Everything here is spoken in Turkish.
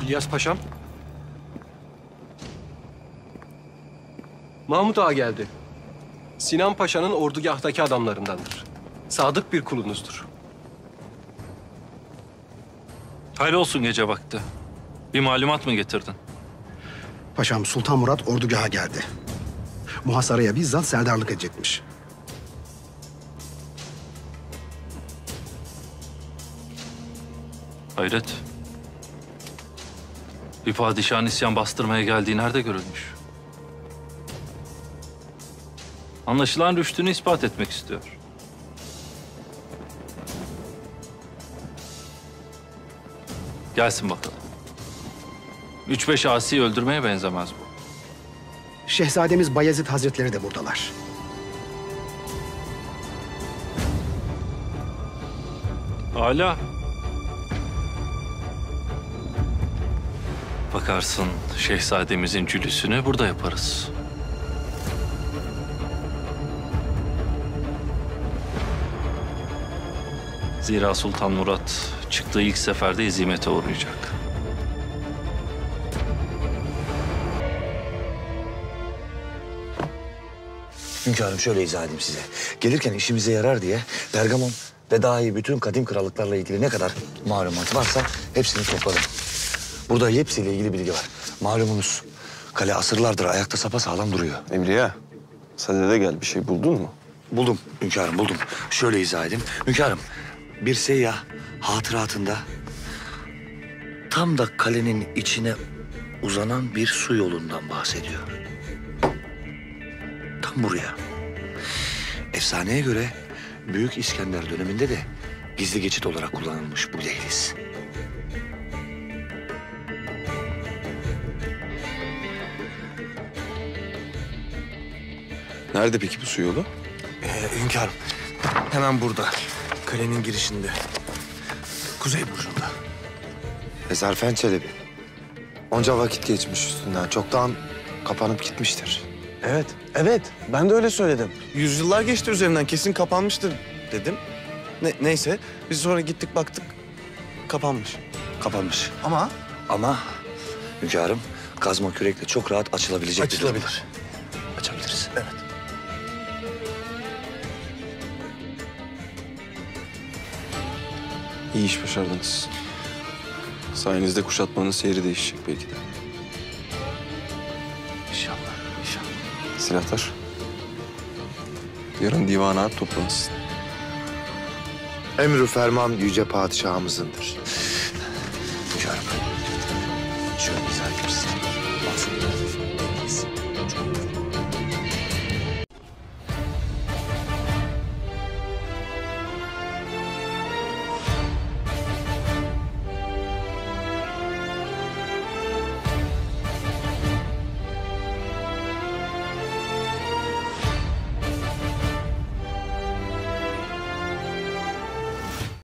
İlyas Paşam. Mahmut Ağa geldi. Sinan Paşa'nın ordugahtaki adamlarındandır. Sadık bir kulunuzdur. Hayır olsun gece vakti. Bir malumat mı getirdin? Paşam Sultan Murat ordugaha geldi. Muhasaraya bizzat serdarlık edecekmiş. Hayret. Bir padişahın isyan bastırmaya geldiği nerede görülmüş? Anlaşılan rüştünü ispat etmek istiyor. Gelsin bakalım. 3-5 asiyi öldürmeye benzemez bu. Şehzademiz Bayezid Hazretleri de buradalar. Hala. Bakarsın şehzademizin cülüsünü burada yaparız. Zira Sultan Murat çıktığı ilk seferde hezimete uğrayacak. Hünkârım şöyle izah edeyim size. Gelirken işimize yarar diye Bergamon ve dahi bütün kadim krallıklarla ilgili ne kadar malumat varsa hepsini topladım. Burada hepsiyle ilgili bilgi var. Malumunuz kale asırlardır ayakta sapasağlam duruyor. Emriya, sen de gel bir şey buldun mu? Buldum hünkârım buldum. Şöyle izah edeyim. Hünkârım bir seyyah hatıratında tam da kalenin içine uzanan bir su yolundan bahsediyor. Tam buraya. Efsaneye göre Büyük İskender döneminde de gizli geçit olarak kullanılmış bu dehliz. Nerede peki bu su yolu? Hünkârım hemen burada. Kalenin girişinde. Kuzey burcunda. Ezarfen Çelebi. Onca vakit geçmiş üstünden. Çoktan kapanıp gitmiştir. Evet. Ben de öyle söyledim. Yüzyıllar geçti üzerinden, kesin kapanmıştır dedim. Neyse, biz sonra gittik baktık, kapanmış. Kapanmış. Ama Hünkârım kazma kürekle çok rahat açılabilecek bir durum. açılabilir. Açabiliriz. Evet. İyi iş başardınız. Sayenizde kuşatmanın seyri değişecek belki de. İnşallah. Silahlar. Yarın divana toplanırsın. Emrü ferman yüce padişahımızındır.